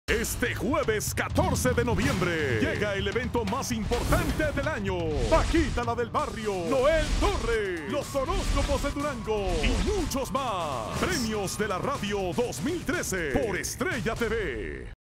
Este jueves 14 de noviembre llega el evento más importante del año. Paquita la del barrio, Noel Torres, los horóscopos de Durango y muchos más. Premios de la radio 2013 por Estrella TV.